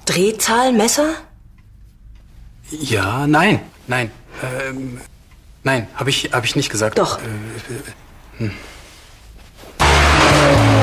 Drehzahlmesser? Ja, nein. Nein, hab ich nicht gesagt. Doch.